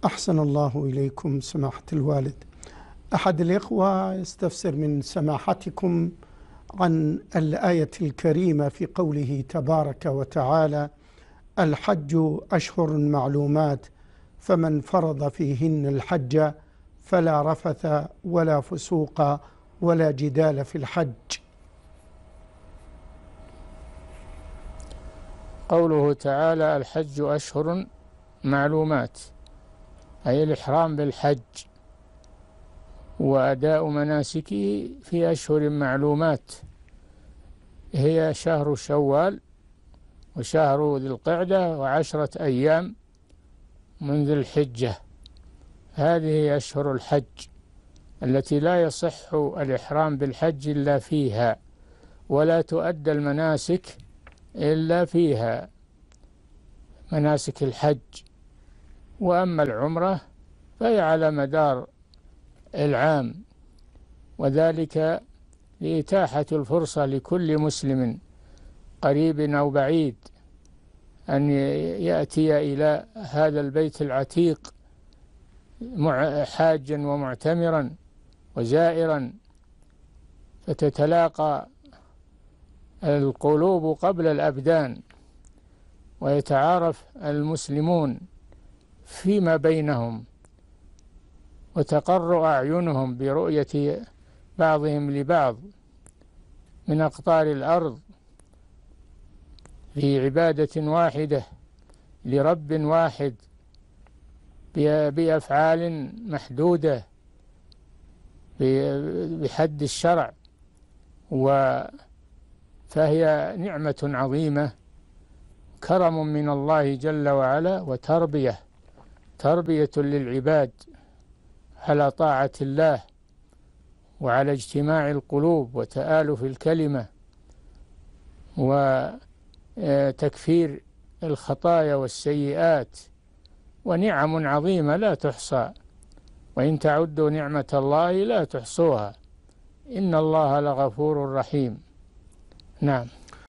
أحسن الله إليكم سماحة الوالد. أحد الإخوة يستفسر من سماحتكم عن الآية الكريمة في قوله تبارك وتعالى: الحج أشهر معلومات فمن فرض فيهن الحج فلا رفث ولا فسوق ولا جدال في الحج. قوله تعالى الحج أشهر معلومات، أي الإحرام بالحج وأداء مناسكه في أشهر معلومات، هي شهر شوال وشهر ذي القعدة و10 أيام من ذي الحجة. هذه أشهر الحج التي لا يصح الإحرام بالحج إلا فيها، ولا تؤدى المناسك إلا فيها، مناسك الحج. وأما العمرة فهي على مدار العام، وذلك لإتاحة الفرصة لكل مسلم قريب أو بعيد أن يأتي إلى هذا البيت العتيق حاجا ومعتمرا وزائرا، فتتلاقى القلوب قبل الأبدان، ويتعارف المسلمون فيما بينهم، وتقر أعينهم برؤية بعضهم لبعض من أقطار الأرض في عبادة واحدة لرب واحد بأفعال محدودة بحد الشرع. فهي نعمة عظيمة، كرم من الله جل وعلا، تربية للعباد على طاعة الله وعلى اجتماع القلوب وتآلف الكلمة وتكفير الخطايا والسيئات، ونعم عظيمة لا تحصى، وإن تعدوا نعمة الله لا تحصوها، إن الله لغفور رحيم. نعم.